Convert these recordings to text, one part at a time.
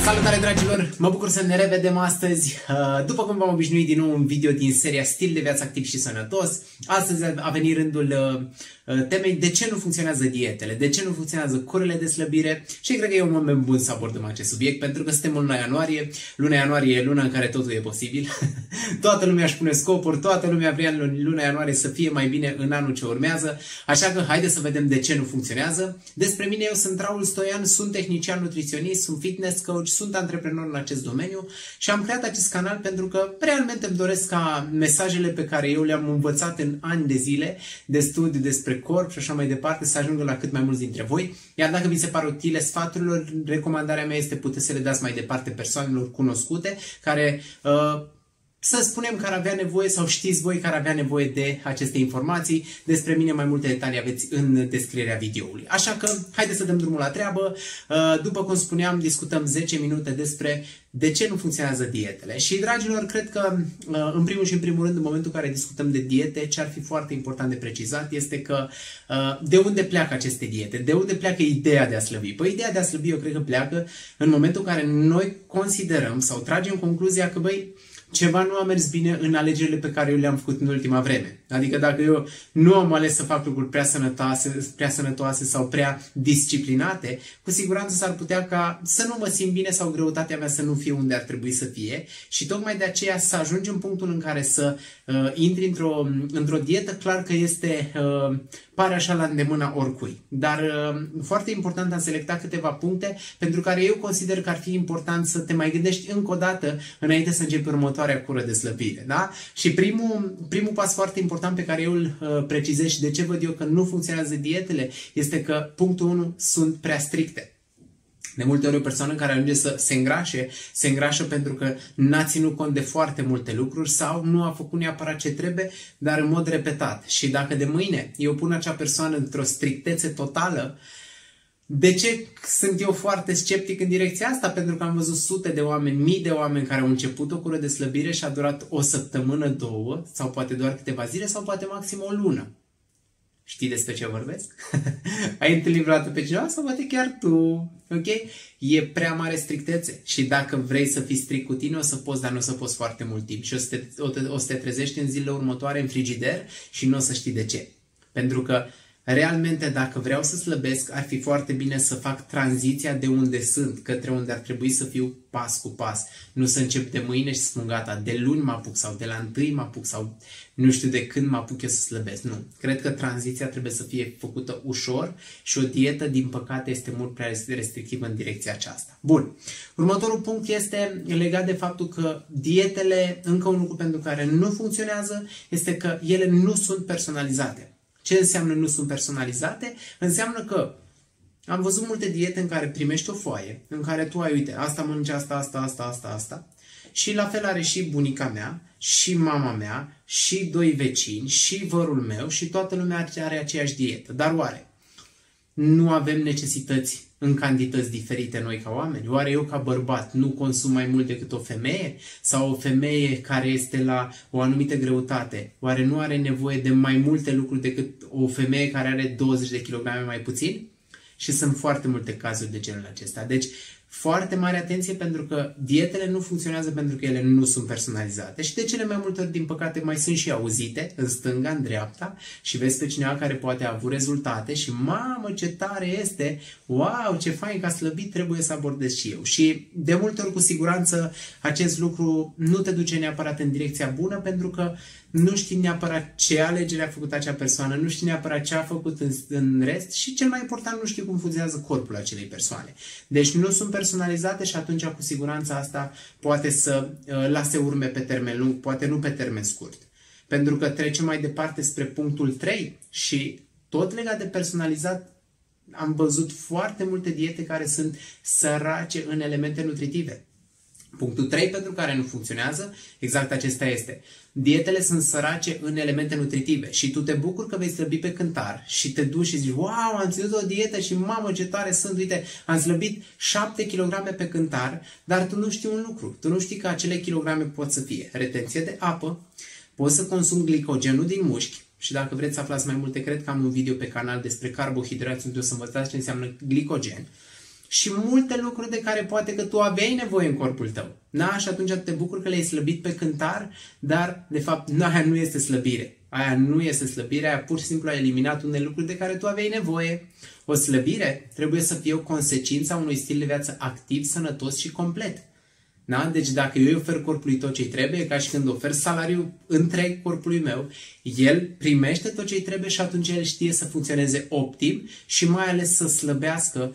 Salutare dragilor! Mă bucur să ne revedem astăzi. După cum v-am obișnuit din nou un video din seria Stil de viață activ și sănătos. Astăzi a venit rândul temei de ce nu funcționează dietele, de ce nu funcționează curile de slăbire și cred că e un moment bun să abordăm acest subiect pentru că suntem în luna ianuarie. Luna ianuarie e luna în care totul e posibil. Toată lumea își pune scopuri, toată lumea vrea în luna ianuarie să fie mai bine în anul ce urmează. Așa că haideți să vedem de ce nu funcționează. Despre mine, eu sunt Raul Stoian, sunt tehnician nutriționist, sunt fitness coach, sunt antreprenor în acest domeniu și am creat acest canal pentru că realmente îmi doresc ca mesajele pe care eu le-am învățat în ani de zile de studiu despre corp și așa mai departe să ajungă la cât mai mulți dintre voi. Iar dacă vi se par utile sfaturilor, recomandarea mea este puteți să le dați mai departe persoanelor cunoscute care să spunem că ar avea nevoie sau știți voi că ar avea nevoie de aceste informații. Despre mine mai multe detalii aveți în descrierea videoului. Așa că haideți să dăm drumul la treabă. După cum spuneam, discutăm 10 minute despre de ce nu funcționează dietele. Și dragilor, cred că în primul și în primul rând, în momentul în care discutăm de diete, ce ar fi foarte important de precizat este că de unde pleacă aceste diete? De unde pleacă ideea de a slăbi? Păi ideea de a slăbi eu cred că pleacă în momentul în care noi considerăm sau tragem concluzia că ceva nu a mers bine în alegerile pe care eu le-am făcut în ultima vreme. Adică dacă eu nu am ales să fac lucruri prea sănătoase sau prea disciplinate, cu siguranță s-ar putea ca să nu mă simt bine sau greutatea mea să nu fie unde ar trebui să fie. Și tocmai de aceea să ajungi în punctul în care să intri într-o dietă, clar că pare așa la îndemâna oricui. Dar foarte important am selectat câteva puncte pentru care eu consider că ar fi important să te mai gândești încă o dată înainte să începi următoarea cură de slăbire. Da? Și primul pas foarte important pe care eu îl precizez și de ce văd eu că nu funcționează dietele este că punctul 1 sunt prea stricte. De multe ori o persoană care ajunge să se îngrașă pentru că n-a ținut cont de foarte multe lucruri sau nu a făcut neapărat ce trebuie, dar în mod repetat. Și dacă de mâine eu pun acea persoană într-o strictețe totală, de ce sunt eu foarte sceptic în direcția asta? Pentru că am văzut sute de oameni, mii de oameni care au început o cură de slăbire și a durat o săptămână, două, sau poate doar câteva zile, sau poate maxim o lună. Știi despre ce vorbesc? Ai întâlnit vreodată pe cineva sau poate chiar tu? Ok? E prea mare strictețe și dacă vrei să fii strict cu tine o să poți, dar nu o să poți foarte mult timp și o să te trezești în zilele următoare în frigider și nu o să știi de ce. Pentru că realmente dacă vreau să slăbesc ar fi foarte bine să fac tranziția de unde sunt către unde ar trebui să fiu pas cu pas. Nu să încep de mâine și să spun gata, de luni mă apuc sau de la 1 mă apuc sau nu știu de când mă apuc eu să slăbesc. Nu. Cred că tranziția trebuie să fie făcută ușor și o dietă, din păcate, este mult prea restrictivă în direcția aceasta. Bun. Următorul punct este legat de faptul că dietele, încă un lucru pentru care nu funcționează, este că ele nu sunt personalizate. Ce înseamnă nu sunt personalizate? Înseamnă că am văzut multe diete în care primești o foaie, în care tu ai, uite, asta mănânci asta, și la fel are și bunica mea, și mama mea, și doi vecini, și vărul meu, și toată lumea are aceeași dietă. Dar oare nu avem necesități în cantități diferite noi ca oameni? Oare eu ca bărbat nu consum mai mult decât o femeie? Sau o femeie care este la o anumită greutate, oare nu are nevoie de mai multe lucruri decât o femeie care are 20 de kilograme mai puțin? Și sunt foarte multe cazuri de genul acesta. Deci, foarte mare atenție pentru că dietele nu funcționează pentru că ele nu sunt personalizate și de cele mai multe ori, din păcate, mai sunt și auzite în stânga, în dreapta și vezi pe cineva care poate a avut rezultate și mamă ce tare este, wow, ce fain că a slăbit, trebuie să abordez și eu. Și de multe ori, cu siguranță, acest lucru nu te duce neapărat în direcția bună pentru că nu știi neapărat ce alegere a făcut acea persoană, nu știi neapărat ce a făcut în rest și cel mai important, nu știi cum funcționează corpul acelei persoane. Deci nu sunt personalizate și atunci cu siguranță asta poate să lase urme pe termen lung, poate nu pe termen scurt. Pentru că trecem mai departe spre punctul 3 și tot legat de personalizat am văzut foarte multe diete care sunt sărace în elemente nutritive. Punctul 3 pentru care nu funcționează, exact acesta este. Dietele sunt sărace în elemente nutritive și tu te bucuri că vei slăbi pe cântar și te duci și zici, wow, am ținut o dietă și mamă ce tare sunt, uite, am slăbit 7 kg pe cântar, dar tu nu știi un lucru, tu nu știi că acele kilograme pot să fie retenție de apă, poți să consumi glicogenul din mușchi și dacă vreți să aflați mai multe, cred că am un video pe canal despre carbohidrați unde o să învățați ce înseamnă glicogen. și multe lucruri de care poate că tu aveai nevoie în corpul tău. Da? Și atunci te bucur că le-ai slăbit pe cântar, dar de fapt aia nu este slăbire. Aia nu este slăbire, aia pur și simplu ai eliminat unele lucruri de care tu aveai nevoie. O slăbire trebuie să fie o consecință a unui stil de viață activ, sănătos și complet. Da? Deci dacă eu îi ofer corpului tot ce-i trebuie, ca și când ofer salariul întreg corpului meu, el primește tot ce-i trebuie și atunci el știe să funcționeze optim și mai ales să slăbească,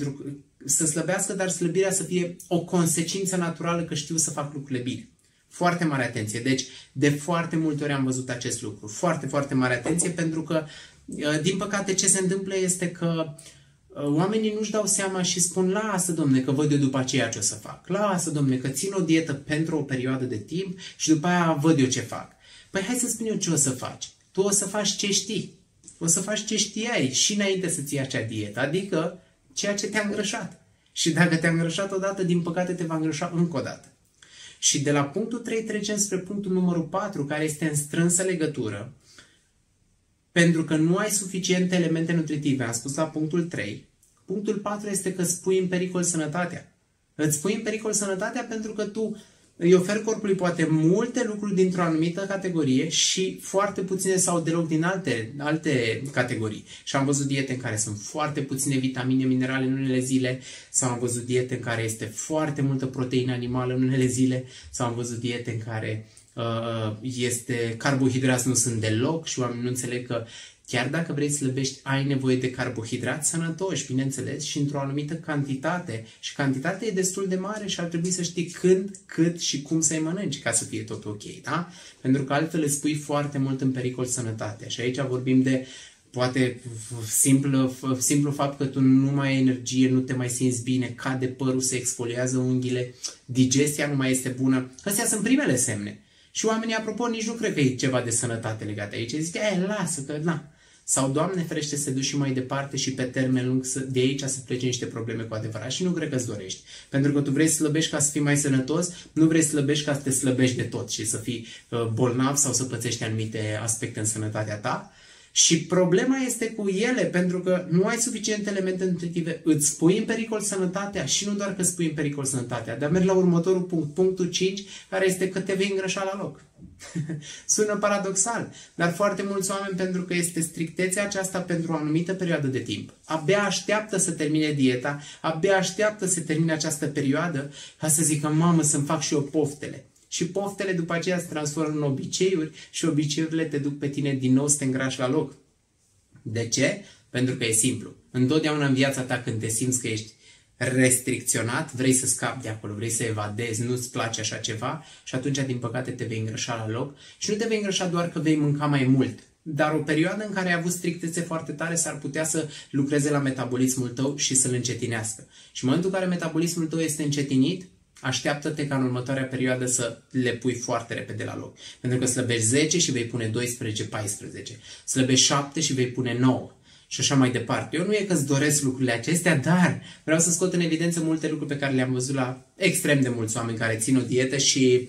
dar slăbirea să fie o consecință naturală că știu să fac lucrurile bine. Foarte mare atenție. Deci, de foarte multe ori am văzut acest lucru. Foarte, foarte mare atenție pentru că, din păcate, ce se întâmplă este că oamenii nu-și dau seama și spun, lasă, domne, că văd eu după aceea ce o să fac. Lasă, domne, că țin o dietă pentru o perioadă de timp și după aia văd eu ce fac. Păi hai să spun eu ce o să faci. Tu o să faci ce știi. O să faci ce știai și înainte să-ți iei acea dietă, adică ceea ce te-a îngrășat. Și dacă te-a îngrășat odată, din păcate te va îngrășa încă o dată. Și de la punctul 3 trecem spre punctul numărul 4, care este în strânsă legătură. Pentru că nu ai suficiente elemente nutritive, am spus la punctul 3. Punctul 4 este că îți pui în pericol sănătatea. Îți pui în pericol sănătatea pentru că tu îi oferi corpului poate multe lucruri dintr-o anumită categorie și foarte puține sau deloc din alte categorii. Și am văzut diete în care sunt foarte puține vitamine, minerale în unele zile, sau am văzut diete în care este foarte multă proteină animală în unele zile, sau am văzut diete în care carbohidrați nu sunt deloc și oamenii nu înțeleg că chiar dacă vrei să slăbești, ai nevoie de carbohidrați sănătoși, bineînțeles, și într-o anumită cantitate. Și cantitatea e destul de mare și ar trebui să știi când, cât și cum să-i mănânci ca să fie tot ok, da? Pentru că altfel îți pui foarte mult în pericol sănătatea. Și aici vorbim de, poate, simplu fapt că tu nu mai ai energie, nu te mai simți bine, cade părul, se exfoliază unghiile, digestia nu mai este bună. Astea sunt primele semne. Și oamenii, apropo, nici nu cred că e ceva de sănătate legat aici. Zic, lasă că, na. Sau, Doamne ferește, să duci și mai departe și pe termen lung de aici să plece niște probleme cu adevărat. Și nu cred că îți dorești. Pentru că tu vrei să slăbești ca să fii mai sănătos, nu vrei să slăbești ca să te slăbești de tot și să fii bolnav sau să pățești anumite aspecte în sănătatea ta. Și problema este cu ele, pentru că nu ai suficiente elemente nutritive, îți pui în pericol sănătatea și nu doar că îți pui în pericol sănătatea, dar mergi la următorul punct, punctul 5, care este că te vei îngrășa la loc. Sună paradoxal, dar foarte mulți oameni, pentru că este strictețea aceasta pentru o anumită perioadă de timp, abia așteaptă să termine dieta, abia așteaptă să termine această perioadă ca să zică, mamă, să-mi fac și eu poftele. Și poftele după aceea se transformă în obiceiuri și obiceiurile te duc pe tine din nou să te îngrași la loc. De ce? Pentru că e simplu. Întotdeauna în viața ta când te simți că ești restricționat, vrei să scapi de acolo, vrei să evadezi, nu-ți place așa ceva și atunci, din păcate, te vei îngrășa la loc și nu te vei îngrășa doar că vei mânca mai mult. Dar o perioadă în care ai avut strictețe foarte tare s-ar putea să lucreze la metabolismul tău și să-l încetinească. Și în momentul în care metabolismul tău este încetinit, așteaptă-te ca în următoarea perioadă să le pui foarte repede la loc. Pentru că slăbești 10 și vei pune 12-14. Slăbești 7 și vei pune 9. Și așa mai departe. Eu nu e că îți doresc lucrurile acestea, dar vreau să scot în evidență multe lucruri pe care le-am văzut la extrem de mulți oameni care țin o dietă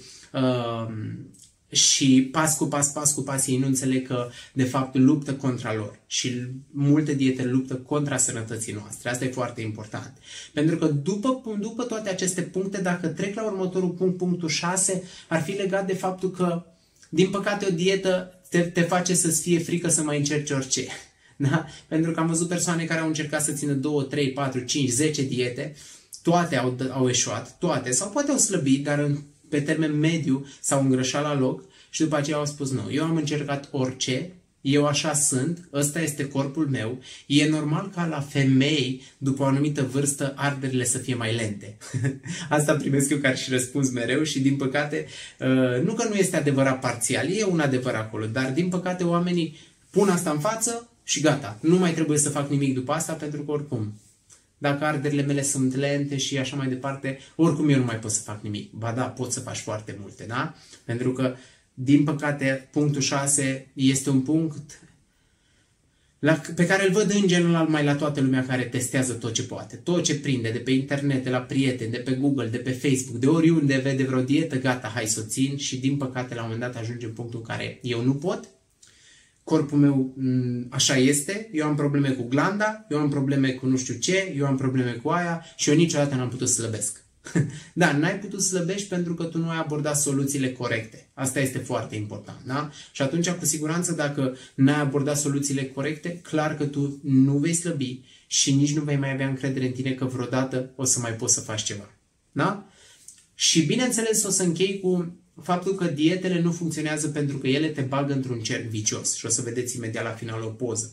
și pas cu pas ei nu înțeleg că de fapt luptă contra lor și multe diete luptă contra sănătății noastre. Asta e foarte important. Pentru că după toate aceste puncte, dacă trec la următorul punct, punctul 6, ar fi legat de faptul că, din păcate, o dietă te face să-ți fie frică să mai încerci orice. Da? Pentru că am văzut persoane care au încercat să țină 2, 3, 4, 5, 10 diete, toate au eșuat, toate, sau poate au slăbit, dar pe termen mediu s-au îngrășat la loc și după aceea au spus nu, eu am încercat orice, eu așa sunt, ăsta este corpul meu, e normal ca la femei, după o anumită vârstă, arderile să fie mai lente. Asta primesc eu ca și răspuns mereu și din păcate, nu că nu este adevărat parțial, e un adevăr acolo, dar din păcate oamenii pun asta în față și gata, nu mai trebuie să fac nimic după asta pentru că oricum, dacă arderile mele sunt lente și așa mai departe, oricum eu nu mai pot să fac nimic. Ba da, pot să faci foarte multe, da? Pentru că, din păcate, punctul 6 este un punct pe care îl văd în general mai la toată lumea care testează tot ce poate. Tot ce prinde, de pe internet, de la prieteni, de pe Google, de pe Facebook, de oriunde vede vreo dietă, gata, hai să o țin și din păcate la un moment dat ajunge în punctul în care eu nu pot. corpul meu așa este, eu am probleme cu glanda, eu am probleme cu nu știu ce, eu am probleme cu aia și eu niciodată n-am putut să slăbesc. Da, n-ai putut slăbești pentru că tu nu ai abordat soluțiile corecte. Asta este foarte important, da? Și atunci, cu siguranță, dacă n-ai abordat soluțiile corecte, clar că tu nu vei slăbi și nici nu vei mai avea încredere în tine că vreodată o să mai poți să faci ceva. Da? Și bineînțeles o să închei cu faptul că dietele nu funcționează pentru că ele te bagă într-un cerc vicios. Și o să vedeți imediat la final o poză.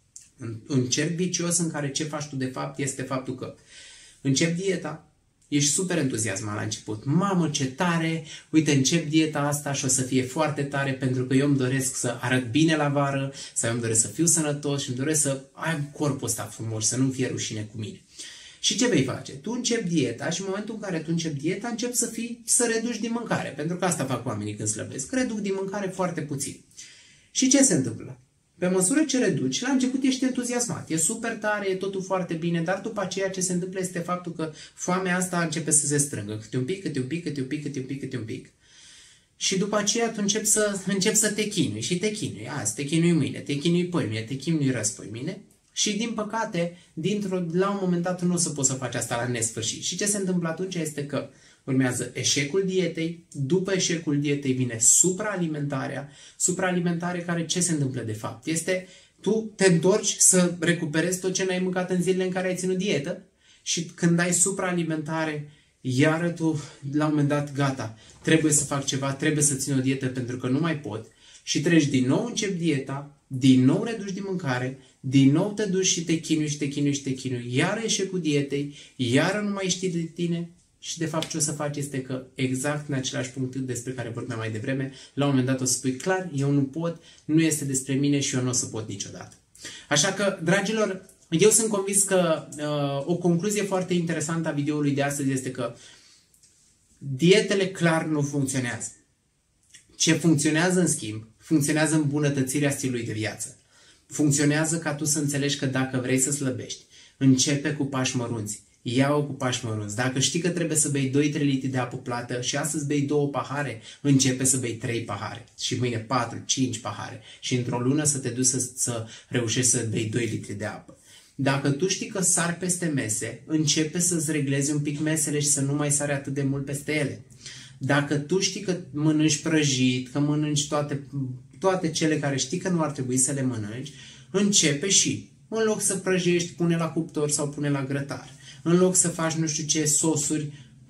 Un cerc vicios în care ce faci tu de fapt este faptul că începi dieta, ești super entuziasmat la început. Mamă, ce tare! Uite, încep dieta asta și o să fie foarte tare pentru că eu îmi doresc să arăt bine la vară, sau eu îmi doresc să fiu sănătos și îmi doresc să am corpul ăsta frumos, să nu fie rușine cu mine. Și ce vei face? Tu începi dieta și în momentul în care tu începi dieta, începi să reduci din mâncare. Pentru că asta fac oamenii când slăbesc. Reduc din mâncare foarte puțin. Și ce se întâmplă? Pe măsură ce reduci, la început ești entuziasmat. E super tare, e totul foarte bine, dar după aceea ce se întâmplă este faptul că foamea asta începe să se strângă. Câte un pic, câte un pic, câte un pic, câte un pic, câte un pic. Și după aceea tu începi să te chinui și te chinui. Azi, te chinui mâine, te chinui poimine, te chinui răspoimine. Și din păcate, la un moment dat nu o să poți să faci asta la nesfârșit. Și ce se întâmplă atunci este că urmează eșecul dietei, după eșecul dietei vine supraalimentare care ce se întâmplă de fapt? Este tu te întorci să recuperezi tot ce n-ai mâncat în zilele în care ai ținut dietă și când ai supraalimentare, iară tu la un moment dat gata, trebuie să fac ceva, trebuie să țin o dietă pentru că nu mai pot și treci din nou, începi dieta, din nou reduci din mâncare, din nou te duci și te chinui și te chinui și te chinui, iară eșecul dietei, iară nu mai știi de tine și de fapt ce o să faci este că exact în același punct despre care vorbeam mai devreme, la un moment dat o să spui clar, eu nu pot, nu este despre mine și eu nu o să pot niciodată. Așa că, dragilor, eu sunt convins că o concluzie foarte interesantă a videoului de astăzi este că dietele clar nu funcționează. Ce funcționează în schimb, funcționează îmbunătățirea stilului de viață. Funcționează ca tu să înțelegi că dacă vrei să slăbești, începe cu pași mărunți. Ia-o cu pași mărunți. Dacă știi că trebuie să bei 2-3 litri de apă plată și astăzi bei 2 pahare, începe să bei 3 pahare și mâine 4-5 pahare și într-o lună să te duci să reușești să bei 2 litri de apă. Dacă tu știi că sari peste mese, începe să-ți reglezi un pic mesele și să nu mai sari atât de mult peste ele. Dacă tu știi că mănânci prăjit, că mănânci toate cele care știi că nu ar trebui să le mănânci, începe și, în loc să prăjești, pune la cuptor sau pune la grătar. În loc să faci nu știu ce sosuri,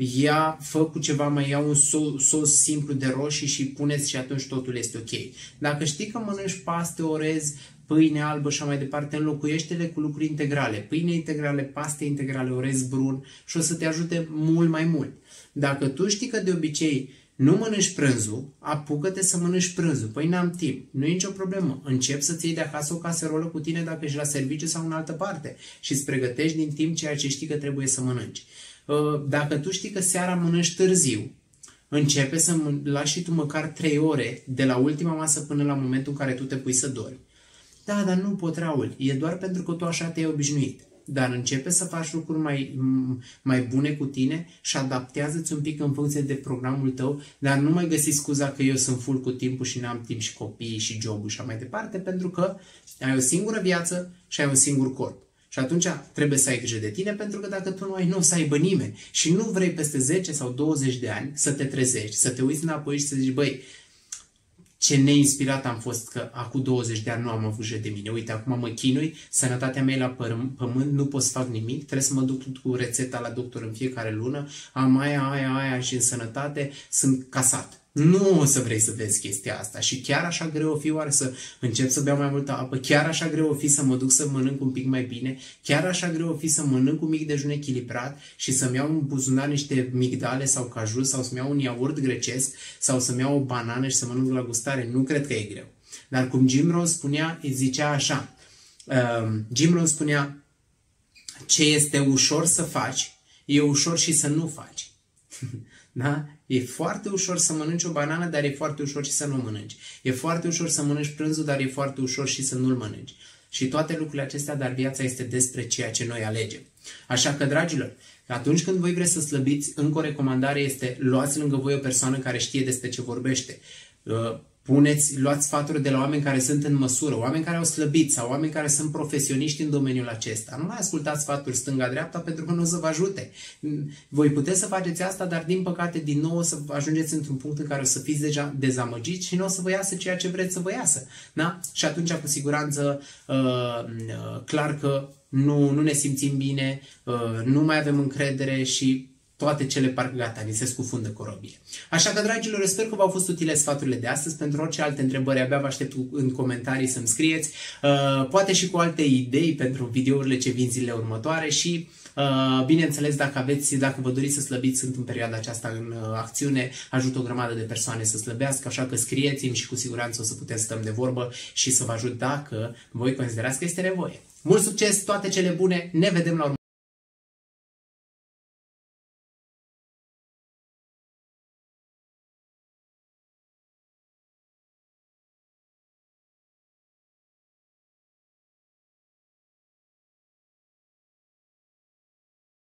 fă cu ceva, mai ia un sos simplu de roșii și puneți și atunci totul este ok. Dacă știi că mănânci paste, orez, pâine albă și așa mai departe, înlocuiește-le cu lucruri integrale. Pâine integrale, paste integrale, orez brun și o să te ajute mult mai mult. Dacă tu știi că de obicei nu mănânci prânzul, apucă-te să mănânci prânzul. Păi n-am timp, nu e nicio problemă. Încep să-ți iei de acasă o caserolă cu tine dacă ești la serviciu sau în altă parte și îți pregătești din timp ceea ce știi că trebuie să mănânci. Dacă tu știi că seara mănânci târziu, începe să lași și tu măcar 3 ore de la ultima masă până la momentul în care tu te pui să dormi. Da, dar nu pot, Raul. E doar pentru că tu așa te-ai obișnuit. Dar începe să faci lucruri mai bune cu tine și adaptează-ți un pic în funcție de programul tău, dar nu mai găsi scuza că eu sunt full cu timpul și n-am timp și copiii și jobul și așa mai departe, pentru că ai o singură viață și ai un singur corp. Și atunci trebuie să ai grijă de tine, pentru că dacă tu nu ai, nu o să aibă nimeni. Și nu vrei peste 10 sau 20 de ani să te trezești, să te uiți înapoi și să zici, băi, ce neinspirat am fost că acum 20 de ani nu am avut grijă de mine. Uite, acum mă chinui, sănătatea mea e la pământ, nu pot să fac nimic, trebuie să mă duc cu rețeta la doctor în fiecare lună, am aia și în sănătate sunt casat. Nu o să vrei să vezi chestia asta și chiar așa greu o fi oare să încep să beau mai multă apă, chiar așa greu o fi să mă duc să mănânc un pic mai bine, chiar așa greu o fi să mănânc un mic dejun echilibrat și să-mi iau în buzunar niște migdale sau caju sau să-mi iau un iaurt grecesc sau să-mi iau o banană și să mănânc la gustare. Nu cred că e greu. Dar cum Jim Rohn spunea, zicea așa, Jim Rohn spunea, ce este ușor să faci, e ușor și să nu faci. Da? E foarte ușor să mănânci o banană, dar e foarte ușor și să nu o mănânci. E foarte ușor să mănânci prânzul, dar e foarte ușor și să nu-l mănânci. Și toate lucrurile acestea, dar viața este despre ceea ce noi alegem. Așa că, dragilor, atunci când voi vreți să slăbiți, încă o recomandare este luați lângă voi o persoană care știe despre ce vorbește. luați sfaturi de la oameni care sunt în măsură, oameni care au slăbit sau oameni care sunt profesioniști în domeniul acesta. Nu mai ascultați sfaturi stânga-dreapta pentru că nu o să vă ajute. Voi puteți să faceți asta, dar din păcate din nou o să ajungeți într-un punct în care o să fiți deja dezamăgiți și nu o să vă iasă ceea ce vreți să vă iasă. Da? Și atunci cu siguranță clar că nu ne simțim bine, nu mai avem încredere și toate cele parcă gata, ni se scufundă corobile. Așa că, dragilor, eu sper că v-au fost utile sfaturile de astăzi. Pentru orice alte întrebări, abia vă aștept în comentarii să-mi scrieți. Poate și cu alte idei pentru videourile ce vin zilele următoare și, bineînțeles, dacă vă doriți să slăbiți, sunt în perioada aceasta în acțiune, ajut o grămadă de persoane să slăbească, așa că scrieți-mi și cu siguranță o să putem stăm de vorbă și să vă ajut dacă voi considerați că este nevoie. Mult succes, toate cele bune, ne vedem la urmă.